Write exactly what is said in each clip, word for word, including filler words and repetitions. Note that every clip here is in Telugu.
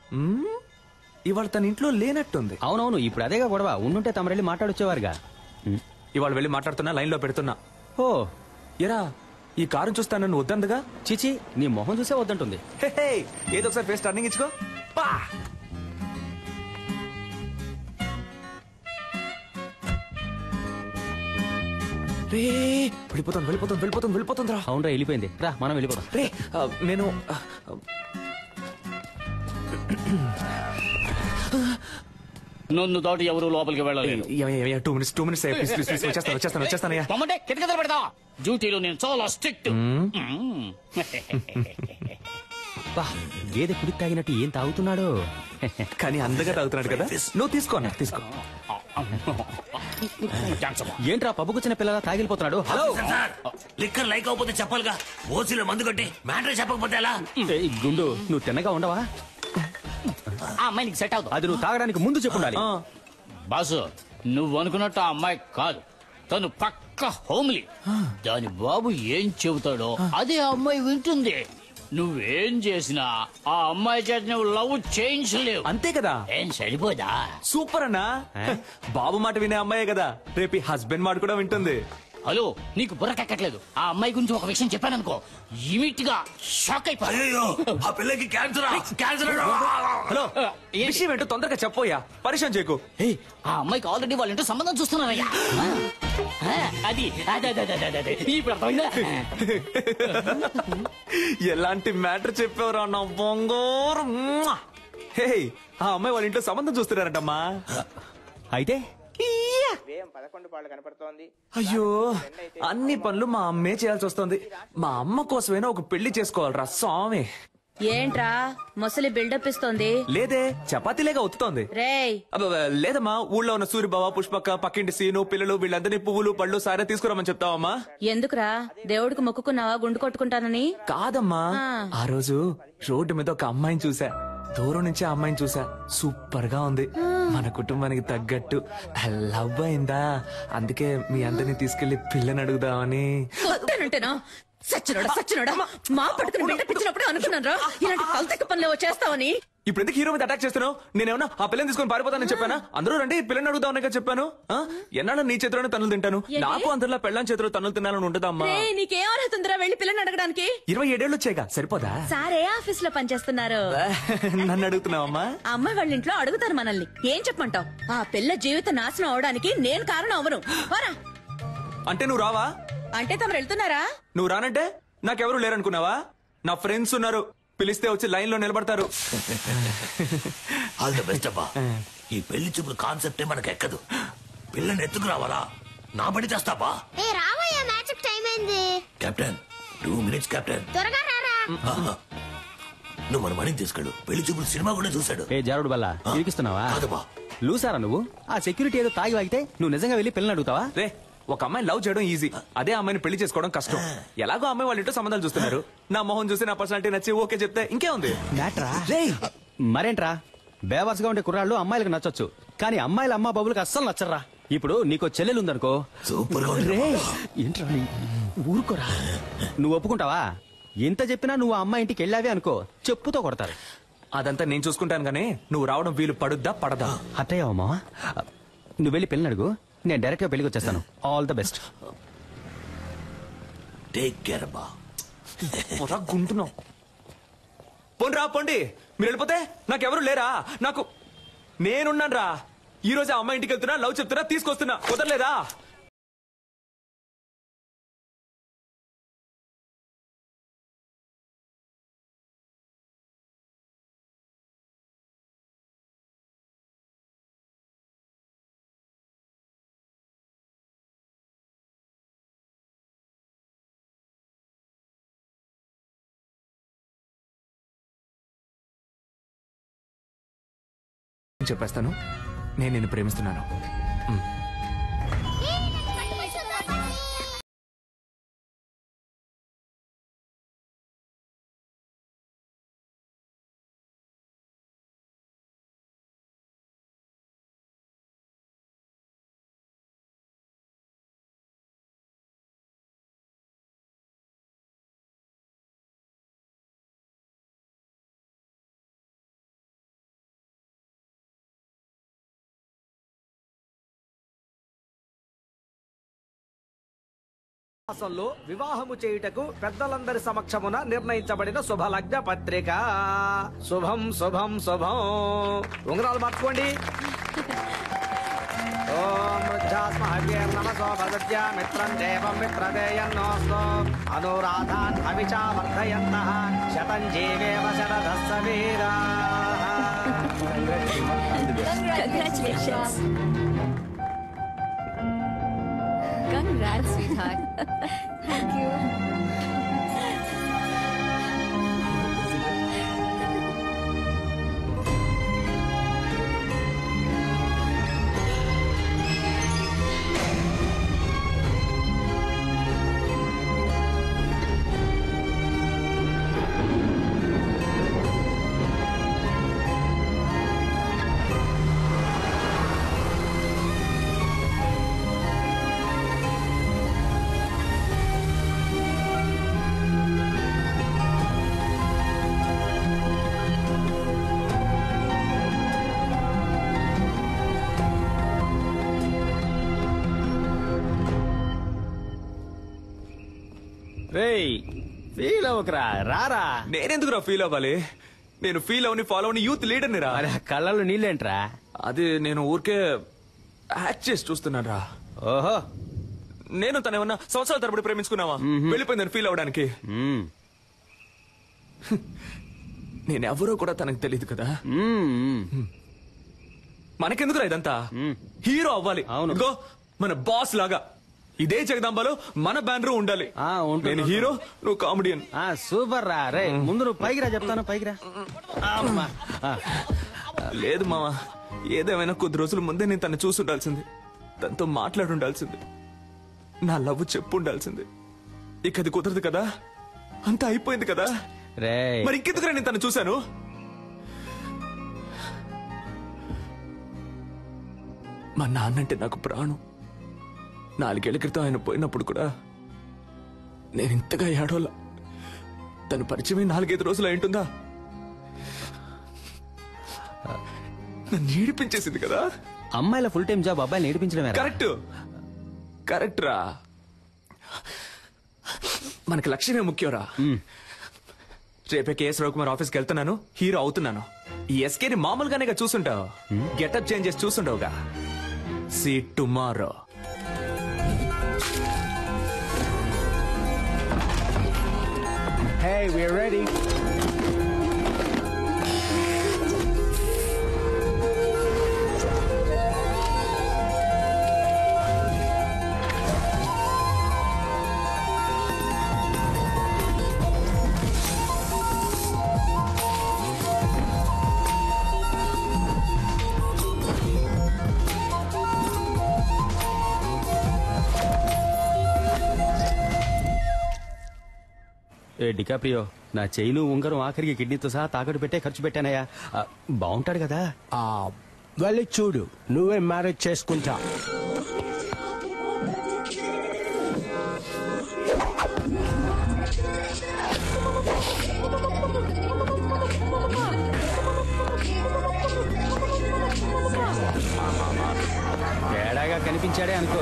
ఇవాళ తన ఇంట్లో లేనట్టుంది. అవునవును, ఇప్పుడు అదేగా గొడవ. ఉండుంటే తమరెళ్ళి మాట్లాడొచ్చేవారుగా. ఇవాళ వెళ్ళి మాట్లాడుతున్నా, లైన్ లో పెడుతున్నా. ఓ ఎరా, ఈ కారు చూస్తా నన్ను వద్దందుగా. చిచి, నీ మొహం చూసే వద్దంటుంది. ఏదో ఒకసారి ఫేస్ టర్నింగ్ ఇచ్చుకో. పా రే, వెళ్ళిపోతాను వెళ్ళిపోతాను వెళ్ళిపోతాను వెళ్ళిపోతుంది రా. అవునరా, వెళ్ళిపోయింది. రా మనం వెళ్ళిపోతాం. రే నేను నన్ను దాటి ఎవరు లోపలికి వెళ్ళలేదు. టూ మినిట్స్ టూ మినిట్స్ వచ్చేస్తాను వచ్చేస్తాను వచ్చేస్తానయ్యా. కిటకలు పెడతా. డ్యూటీలో నేను చాలా స్ట్రిక్ట్. గేదె కుడికి తాగినట్టు ఏం తాగుతున్నాడు? కానీ అందగా తాగుతున్నాడు కదా. నువ్వు తీసుకో అన్న, తీసుకో. ఏంట్రా పబ్బుకు చిన్న పిల్లగా తాగిలిపోతున్నాడు? హలో, లిక్కర్ లైక్ అవకపోతే చెప్పాలిగా. ఓసీలో మందు కొట్టి మ్యాటర్ చెప్పకపోతే ఎలా? గుండు, నువ్వు తిన్నగా ఉండవా? ఆ అమ్మాయి నీకు సెట్ అవుతుంది. అది నువ్వు తాగడానికి ముందు చెప్పుండాలి. బాసు, నువ్వు అనుకున్నట్టు ఆ అమ్మాయి కాదు, తను పక్క హోమ్లీ. దాని బాబు ఏం చెబుతాడో అదే ఆ అమ్మాయి వింటుంది. నువ్వేం చేసినా ఆ అమ్మాయి చేత నువ్వు లవ్ చేయించలేవు. అంతే కదా. ఏం సరిపోదా? సూపర్ అన్నా. బాబు మాట వినే అమ్మాయే కదా, రేపు హస్బెండ్ మాట కూడా వింటుంది. హలో, నీకు బుర్రకెక్కట్లేదు. ఆ అమ్మాయి గురించి ఒక విషయం చెప్పాననుకో, ఇమిట్ గా షాక్ అయిపోయా. ఆ పిల్లకి క్యాన్సర్ క్యాన్సర్. హలో, విషయం ఏంటో తొందరగా చెప్పోయా, పరిచయం చేయకు. ఆ అమ్మాయికి ఆల్రెడీ వాళ్ళ ఇంటో సంబంధం చూస్తున్నారయ్యా. అది అదే ఇప్పుడు అర్థమైందా? ఎలాంటి మ్యాటర్ చెప్పావురా నా బొంగోరం. హే, ఆ అమ్మాయి వాళ్ళ ఇంట్లో సంబంధం చూస్తున్నారంటమ్మా. అయితే అయ్యో, అన్ని పనులు మా అమ్మే చేయాల్సి వస్తుంది. మా అమ్మ కోసమైనా ఒక పెళ్లి చేసుకోవాలరా స్వామి. ఏంట్రా ముసలి బిల్డప్ ఇస్తోంది? లేదే, చపాతీలేగా ఒత్తుతోంది. రేయ్ లేదమ్మా, ఊళ్ళో ఉన్న సూరిబావ, పుష్పక్క, పక్కింటి సీను, పిల్లలు వీళ్ళందరినీ పువ్వులు పళ్ళు సారే తీసుకురామని చెప్తావమ్మా. ఎందుకురా, దేవుడికి మొక్కుకున్నావా గుండు కొట్టుకుంటానని? కాదమ్మా, ఆ రోజు రోడ్డు మీద ఒక అమ్మాయిని చూసా. దూరం నుంచి ఆ అమ్మాయిని చూసా, సూపర్ గా ఉంది. మన కుటుంబానికి తగ్గట్టు లవ్ అయిందా, అందుకే మీ అందరినీ తీసుకెళ్లి పిల్లని అడుగుదామని. సచ్చినోడా సచ్చినోడా, మా పట్టుకుని బిల్డప్ ఇచ్చినప్పుడు అనుకున్నాను రా ఇలాంటి కల్తెక్క పనులు వచ్చేస్తావని. ఇప్పుడు ఎందుకు హీరో మీద అటాక్ చేస్తున్నావు? నేనేమన్నా ఆ పిల్లని తీసుకొని పారిపోతానని చెప్పానా? అందరూ రండి పిల్లని అడుగుదామని చెప్పాను. ఎన్నాళ్ళ నీ చేతిలోనే తన్నులు తింటాను. నాకు అందరిలో పెళ్ళని చేతిలో తన్నులు తినాలని ఉంటుందమ్మా. నీకేం అర్హత ఉందిరా వెళ్ళి పిల్లని అడగడానికి? ఇరవై ఏడేళ్ళు వచ్చాయిగా, సరిపోదా? సారే ఆఫీస్ లో పనిచేస్తున్నారు. నన్ను అడుగుతున్నావమ్మా? అమ్మాయి వాళ్ళ ఇంట్లో అడుగుతారు మనల్ని. ఏం చెప్పమంటావు? ఆ పిల్ల జీవిత నాశనం అవడానికి నేను కారణం అవను. అంటే నువ్వు రావా? అంటే తమరు వెళ్తున్నారా? నువ్వు రానంటే నాకెవరు లేరనుకున్నావా? నా ఫ్రెండ్స్ ఉన్నారు, పిలిస్తే వచ్చి లైన్ లో నిలబడతారు. ఆల్ ది బెస్ట్ అబ్బా. ఈ పెళ్లి చూపుల కాన్సెప్టే మనకు ఎక్కదు. పిల్లని ఎత్తుకు రావాలా? నా పడి చేస్తావా? Captain, two minutes captain. నువ్వు మన మణిని తీసుకెళ్ళు. పెళ్లి చూపులు సినిమా కూడా చూశాడు. ఏ జారుడు బల్లా ఇరికిస్తున్నావా? కాదబ్బా. లూసారా నువ్వు? ఆ సెక్యూరిటీ ఏదో తాగి వాగితే నువ్వు నిజంగా వెళ్ళి పిల్లని అడుగుతావా? రే, ఒక అమ్మాయిని లవ్ చేయడం ఈజీ, అదే అమ్మాయిని పెళ్లి చేసుకోవడం కష్టం. ఎలాగో అమ్మాయి వాళ్ళ ఇంట్లో సంబంధాలు చూస్తున్నారు. నా మొహం చూసి నా పర్సనాలిటీ నచ్చి ఓకే చెప్తే ఇంకే ఉంది. మరేంట్రా, బేవర్స్గా ఉండే కుర్రాళ్ళు అమ్మాయిలకు నచ్చొచ్చు, కానీ అమ్మాయిల అమ్మా బాబులకు అస్సలు నచ్చరా. ఇప్పుడు నీకు చెల్లెలు ఉందనుకో, సూపర్. ఏంట్రా ఊరుకోరా. నువ్వు ఒప్పుకుంటావా? ఎంత చెప్పినా నువ్వు ఆ అమ్మాయి ఇంటికి వెళ్ళావే అనుకో, చెప్పుతో కొడతారు. అదంతా నేను చూసుకుంటాను గానీ నువ్వు రావడం వీలు పడుద్దా పడదా? అత్తయ్యమ్మా, నువ్వు వెళ్ళి పెళ్ళి అడుగు, నేను డైరెక్ట్ గా పెళ్లికి వచ్చేస్తాను. All the best. Take care అబ్బా. గుంటున్నావు. పోండి రా, పోండి. మీరు వెళ్ళిపోతే నాకెవరు లేరా? నాకు నేనున్నాను రా. ఈ రోజు అమ్మాయి ఇంటికి వెళ్తున్నా, లవ్ చెప్తున్నా, తీసుకొస్తున్నా. కుదరలేదా? చెప్పేస్తాను, నేను నిన్ను ప్రేమిస్తున్నాను. మాసంలో వివాహము చేయుటకు పెద్దలందరి సమక్షమున నిర్ణయించబడిన శుభలగ్న పత్రిక. శుభం శుభం శుభం. ఉంగరాలు మార్చుకోండి. ఓం వృద్ధాస్మహవ్యేర్నమసో భగత్యా మిత్రం దేవం మిత్రదేయన్నోస్తో అనురాధాన్ హవిషా వర్ధయంతః శతం జీవేమ శరదః సవీరాః. Congratulations. Congrats, sweetheart. Thank you. రేయ్ ఫీల్ అవ్వకరా, రారా. నేనెందుకురా ఫీల్ అవ్వాలి? నేను ఫీల్ అవని ఫాలో అవని యూత్ లీడర్ని రా. అరే కళ్ళల్లో నీళ్ళేంట్రా? అది నేను ఊరికే యాక్ట్ చేసి చూస్తున్నాను రా. ఓహో. నేను తన ఏమన్నా సంవత్సరాల తరబడి ప్రేమించుకున్నావా? వెళ్ళిపోయిందని ఫీల్ అవడానికి. మ్మ్. నేనెవరో కూడా తనకు తెలియదు కదా. మ్మ్. మనకెందుకురా ఇదంతా? హీరో అవ్వాలి. అవును. ఇదిగో మన బాస్ లాగా ఇదే జగదాంబలో మన బ్యానర్ ఉండాలి. ఆ, ఉంటుంది, నేను హీరో, నువ్వు కామెడియన్. ఆ సూపర్ రా. రే ముందు నువ్వు పైకి రా, చెప్తాను పైకి రా. అమ్మా. ఆ. లేదు మావా, ఏదేమైనా కొద్ది రోజుల ముందే నేను తను చూసి ఉండాల్సింది, తనతో మాట్లాడి ఉండాల్సింది, నా లవ్ చెప్పు ఉండాల్సింది. ఇక అది కుదరదు కదా, అంతా అయిపోయింది కదా. రే మరి ఇంకెందుకురా నేను తను చూశాను? మా నాన్నంటే నాకు ప్రాణం. నాలుగేళ్ల క్రితం ఆయన పోయినప్పుడు కూడా నేను ఇంతగా ఏడోలా. తను పరిచయమే నాలుగైదు రోజులు అయింటుందా? నన్ను ఏడిపించేసింది కదా. అమ్మాయిల ఫుల్ టైం జాబ్ అబ్బాయిని నేర్పించడమే. కరెక్ట్ కరెక్ట్ రా. మనకి లక్ష్యమే ముఖ్యంరా. రేపే కేఎస్ రవికుమార్ ఆఫీస్కి వెళ్తున్నాను, హీరో అవుతున్నాను. ఈ ఎస్కేని మామూలుగానే చూసుంటావు, గెటప్ చేంజ్ చేసి చూసుంటావుగా. See tomorrow. Hey, we're ready. ఏ డికాప్రియో, నా చైను ఉంగరం ఆఖరికి కిడ్నీతో సహా తాకట్టు పెట్టే ఖర్చు పెట్టానయ్యా. ఆ, బాగుంటాడు కదా. ఆ వెళ్ళి చూడు, నువ్వే మ్యారేజ్ చేసుకుంటా. తేడాగా కనిపించాడే అనుకో.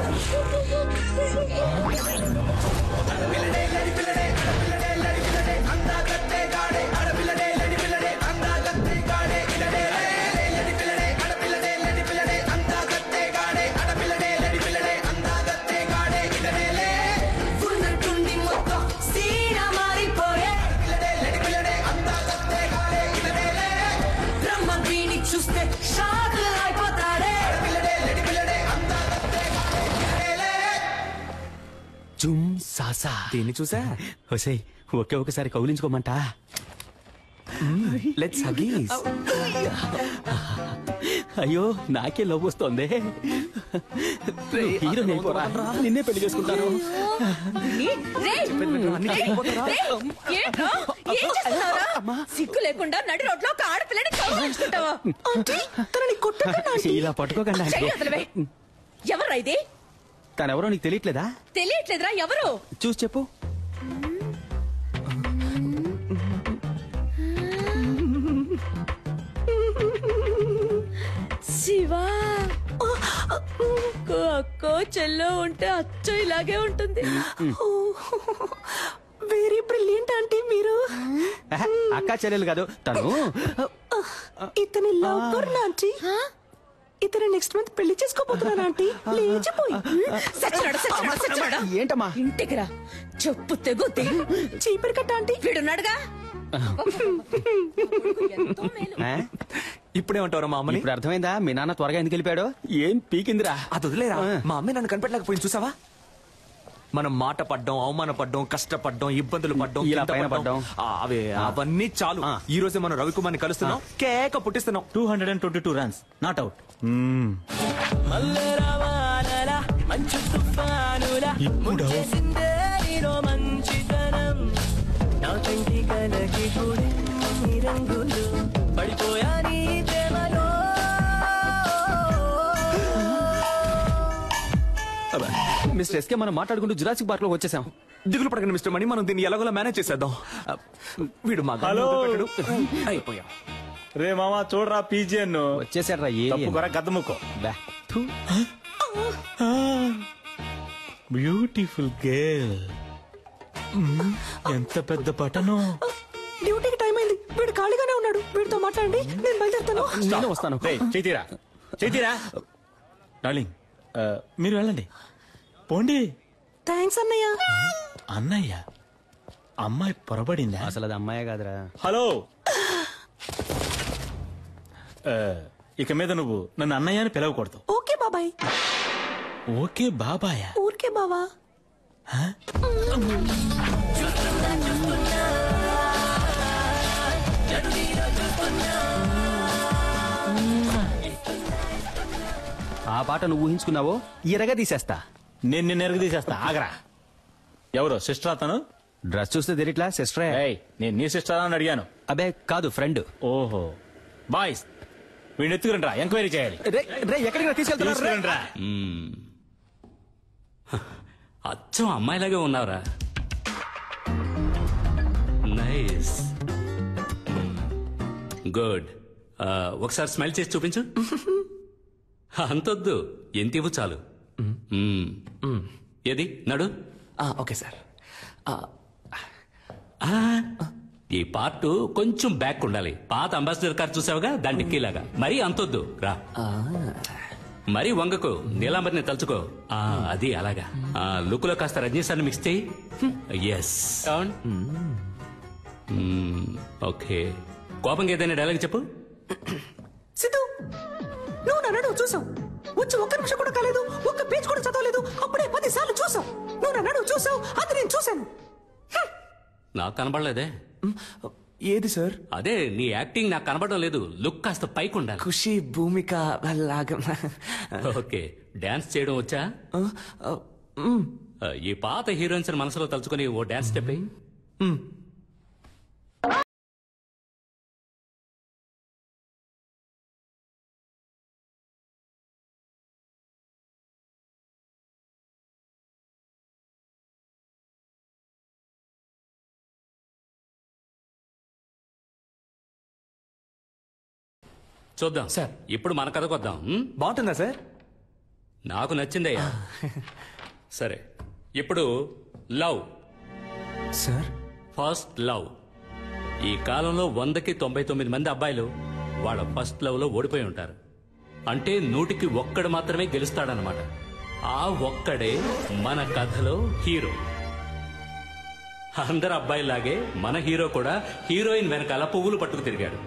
జుమ్ సాసా. దీన్ని చూసా? ఒసేయ్, ఒకే ఒకసారి కౌలించుకోమంటా. లెట్స్ హగీస్. అయ్యో నాకే లవ్ వస్తోంది. హీరో నిన్నే పెళ్లి చేసుకుంటాను. సిగ్గు లేకుండా నడి రోడ్లో ఒక ఆడపిల్లని కౌగిలించుకుంటావా? ఇలా పట్టుకోకండి. ఎవరా ఇది? తనెవరో నీకు తెలియట్లేదా? తెలియట్లేదురా. ఎవరు? చూసి చెప్పు. శివా. అక్క అక్కో చెల్లో ఉంటే అచ్చో ఇలాగే ఉంటుంది. వెరీ బ్రిలియంట్ ఆంటీ మీరు. అక్క చెల్లెలు కాదు తను. ఇతని లవ్ ఆంటీ. ఇతను నెక్స్ట్ మంత్ పెళ్లి చేసుకోబోతున్నాను ఆంటీ. లేచిపోయి సచ్చినాడా, సచ్చినాడా, సచ్చినాడా? ఏంటమ్మా? ఇంటికి రా, చెప్పు తెగుద్ది. చీపరి కట్ట ఆంటీ. వీడున్నాడుగా. ఇప్పుడేమంటారా మా అమ్మని? ఇప్పుడు అర్థమైందా మీ నాన్న త్వరగా ఎందుకు వెళ్ళిపోయాడు? ఏం పీకిందిరా. అది వదిలేరా. మా అమ్మే నన్ను కనిపెట్టలేకపోయింది చూసావా. మనం మాట పడ్డం, అవమాన పడ్డం, కష్టపడ్డం, ఇబ్బందులు పడ్డం, ఇలా కింద పైన పడ్డం. పడ్డం. ఆ, అవే అవన్నీ చాలు. ఈ రోజే మనం రవికుమార్ని కలుస్తున్నాం, కేక పుట్టిస్తున్నాం. Two hundred and twenty two runs not out. ఇప్పుడు మిస్టర్ ఎస్కే మనం మాట్లాడుకుంటూ జురాసిక్ పార్క్ లో వచ్చేసాం. దిగులు పడకండి మిస్టర్ మణి, మనం దీన్ని ఎలాగోలా మేనేజ్ చేసేద్దాం. వీడు మా హలో. అయిపోయాం. రే మామా చూడరా పీజియన్ వచ్చేసాడు రా. తప్పుకోరా గద్దముక్కో. A beautiful girl. ఎంత పెద్ద పట్టణం. డ్యూటీకి టైం అయింది, వీడు ఖాళీగానే ఉన్నాడు. వీడితో మాట్లాడండి, నేను బయలుదేరుతాను. నేను వస్తాను. చైతీరా చైతీరా డార్లింగ్ మీరు వెళ్ళండి పోండి. థ్యాంక్స్ అన్నయ్య. అన్నయ్య అమ్మాయి పొరబడిందా? అసలు అది అమ్మాయే కాదురా. హలో. ఆ, ఇక మీద నువ్వు నన్ను అన్నయ్య అని పిలవకూడదు. ఓకే బాబాయ్. ఓకే బాబాయ్. ఊరికే బావా. ఆ పాట నువ్వు ఊహించుకున్నావో ఇరగా తీసేస్తా. నేను నిన్ను ఎరగ తీసేస్తా. ఆగరా. ఎవరు సిస్టర్ అతను? డ్రెస్ చూస్తే తెలియట్లా సిస్టరే. ఏయ్, నేను నీ సిస్టర్ అని అడిగాను. అబే కాదు, ఫ్రెండ్. ఓహో బాయ్స్ వీడిని ఎత్తుకురండి రా, ఎంక్వైరీ చేయాలి. ఎక్కడికి తీసుకెళ్తున్నారు? తీసుకురండి రా. అచ్చం అమ్మాయిలాగే ఉన్నావురా. Nice, good. ఒకసారి స్మైల్ చేసి చూపించు. అంతొద్దు, ఎంత ఇవ్వు చాలు. ఏది నడు. Okay sir. ఈ పార్ట్ కొంచెం బ్యాక్ ఉండాలి. పాత అంబాసిడర్ కార్ చూసావుగా, దాని డిక్కీలాగా. మరీ అంతొద్దు రా. మరీ వంగకు, నీలాంబరిని తలుచుకో. ఆ, అది అలాగా. లుక్ లో కాస్త రజనీశాన్ని మిక్స్ చేయి. ఎస్. ఓకే, కోపంగా ఏదైనా డైలాగ్ చెప్పు. సిద్ధు, నువ్వు నన్ను నువ్వు చూసావు. వచ్చి ఒక్క నిమిషం కూడా కాలేదు, ఒక్క పేజ్ కూడా చదవలేదు, అప్పుడే పది సార్లు చూసావు. నువ్వు నన్ను నువ్వు చూసావు, అది నేను చూశాను. నాకు కనబడలేదే. ఏది సార్? అదే నీ యాక్టింగ్ నాకు కనబడడం లేదు. లుక్ కాస్త పైకి ఉండాలి. ఖుషి, భూమిక లాగా. ఓకే, డాన్స్ చేయడం వచ్చా? ఈ పాత హీరోయిన్స్ మనసులో తలుచుకుని ఓ డాన్స్ స్టెప్ అయ్యి. చూద్దాం సార్. ఇప్పుడు మన కథకు వద్దాం. బాగుంటుందా సార్? నాకు నచ్చిందయ్యా. సరే, ఇప్పుడు లవ్ సార్. First love. ఈ కాలంలో వందకి తొంభై తొమ్మిది మంది అబ్బాయిలు వాళ్ళ ఫస్ట్ లవ్ లో ఓడిపోయి ఉంటారు. అంటే నూటికి ఒక్కడు మాత్రమే గెలుస్తాడనమాట. ఆ ఒక్కడే మన కథలో హీరో. అందరు అబ్బాయిలాగే మన హీరో కూడా హీరోయిన్ వెనకాల పువ్వులు పట్టుకు తిరిగాడు.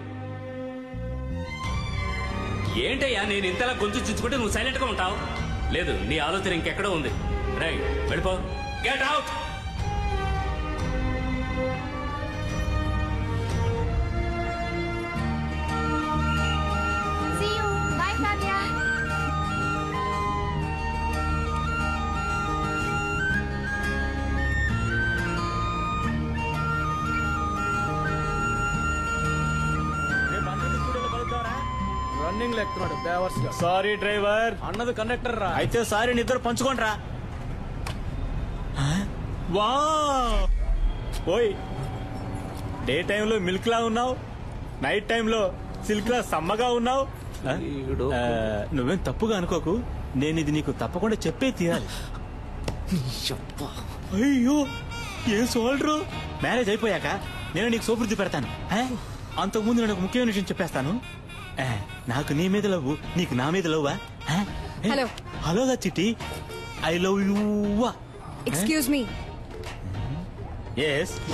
ఏంటయ్యా నేను ఇంతలా గొంతు చించుకుంటే నువ్వు సైలెంట్ గా ఉంటావు? లేదు, నీ ఆలోచన ఇంకెక్కడో ఉంది. రైట్, వెళ్ళిపో. Get out. రన్నింగ్ లెక్కున్నాడు బేవర్స్ గా. Sorry driver. అన్నది కండక్టర్ రా. అయితే సారీ, నిద్ర పంచుకోండి రా. వా ఓయ్, డే టైంలో మిల్క్ లా ఉన్నావు, నైట్ టైంలో సిల్క్ లా సమ్మగా ఉన్నావు. ఆ, నువ్వేం తప్పుగా అనుకోకు, నేను ఇది నీకు తప్పకుండా చెప్పే తీరాలి. అయ్యో ఏం సోల్డ్రు, మ్యారేజ్ అయిపోయాక నేను నీకు సోపురుద్ది పెడతాను. ఆ? అంతకుముందు నేను ఒక ముఖ్యమైన విషయం చెప్పేస్తాను. ఆ, నాకు నీ మీద లవ్వు, నీకు నా మీద లవ్వా? ఆ? ఏ, హలో. హలోగా Chitti, I love you. Excuse me. Yes.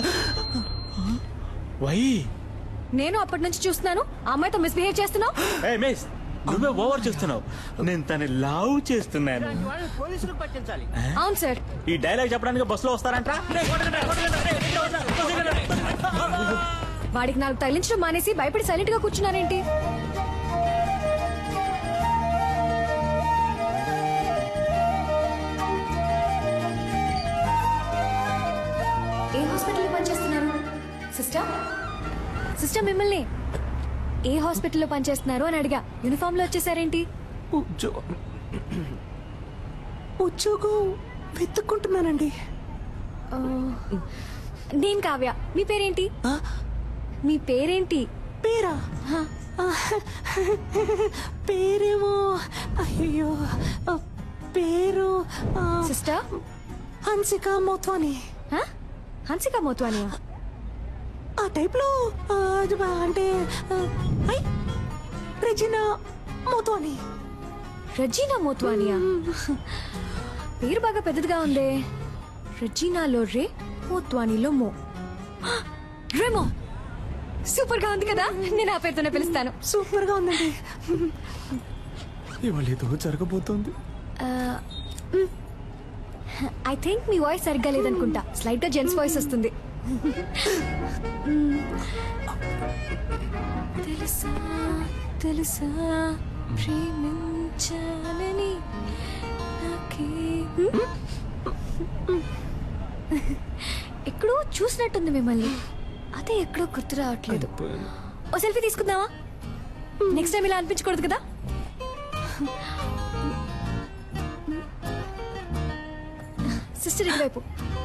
Why? నేను అప్పటి నుంచి చూస్తున్నాను ఆ అమ్మాయితో మిస్బిహేవ్ చేస్తున్నావు. ఏ మిస్, నువ్వే ఓవర్ చేస్తున్నావు. నేను తన లవ్ చేస్తున్నాను. పోలీసులకు పట్టించాలి. అవును సార్. ఈ డైలాగ్ చెప్పడానికి బస్సులో వస్తారంట. వాడికి నాలుగు తగిలించడం మానేసి భయపడి సైలెంట్ గా కూర్చున్నారేంటి? ఏ హాస్పిటల్లో పనిచేస్తున్నారు సిస్టర్? సిస్టర్ మిమ్మల్ని ఏ హాస్పిటల్లో పనిచేస్తున్నారు అని అడిగా. యూనిఫామ్ లో వచ్చేసారేంటి? ఉద్యోగం ఉద్యోగం వెతుక్కుంటున్నానండి. ఆ, నేను కావ్య. మీ పేరేంటి? మీ పేరేంటి? పేరా? పేరేమో అయ్యో పేరు సిస్టర్ హన్సిక మోత్వాని. హన్సిక మోత్వానియా? ఆ టైప్ లో అంటే ఐ రెజినా మోత్వాని. రజీనా మోత్వానియా? పేరు బాగా పెద్దదిగా ఉందే. రజీనాలో రే, మోత్వానీలో మో. రేమో సూపర్ గా ఉంది కదా. నేను ఆ పేరుతోనే పిలుస్తాను. సూపర్ గా ఉందండి. ఇవాళ ఏదో జరగబోతోంది. ఐ థింక్ మీ వాయిస్ సరిగ్గా లేదనుకుంటా. స్లైట్ గా జెంట్స్ వాయిస్ వస్తుంది. తెలుసా తెలుసా ప్రేమించాలని నాకే. ఎక్కడో చూసినట్టుంది మిమ్మల్ని. అదే ఎక్కడో గుర్తు రావట్లేదు. ఓ సెల్ఫీ తీసుకుందామా? నెక్స్ట్ టైం ఇలా అనిపించకూడదు కదా. సిస్టర్ ఇటువైపు,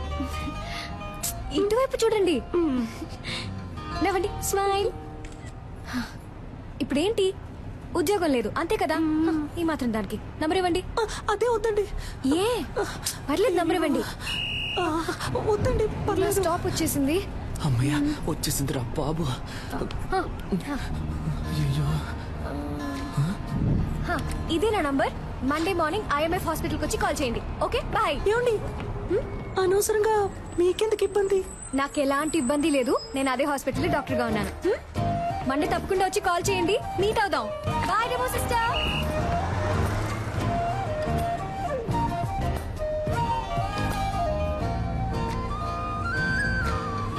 ఇటువైపు చూడండి. నవ్వండి, స్మైల్. ఇప్పుడేంటి? ఉద్యోగం లేదు అంతే కదా. ఈ మాత్రం దానికి నంబర్ ఇవ్వండి. అదే వద్దండి. ఏ పర్లేదు, నంబర్ ఇవ్వండి. వద్దండి పర్లేదు. స్టాప్ వచ్చేసింది. అమ్మయ్య వచ్చేసింది రా బాబు. అయ్యో ఇదే నా నంబర్. మండే మార్నింగ్ ఐఎంఎఫ్ హాస్పిటల్కి వచ్చి కాల్ చేయండి. Okay bye. ఏమండి అనవసరంగా మీకెందుకు ఇబ్బంది? నాకు ఎలాంటి ఇబ్బంది లేదు. నేను అదే హాస్పిటల్లో డాక్టర్ గా ఉన్నాను. మండే తప్పకుండా వచ్చి కాల్ చేయండి. మీట్ అవుదాం. Bye sister.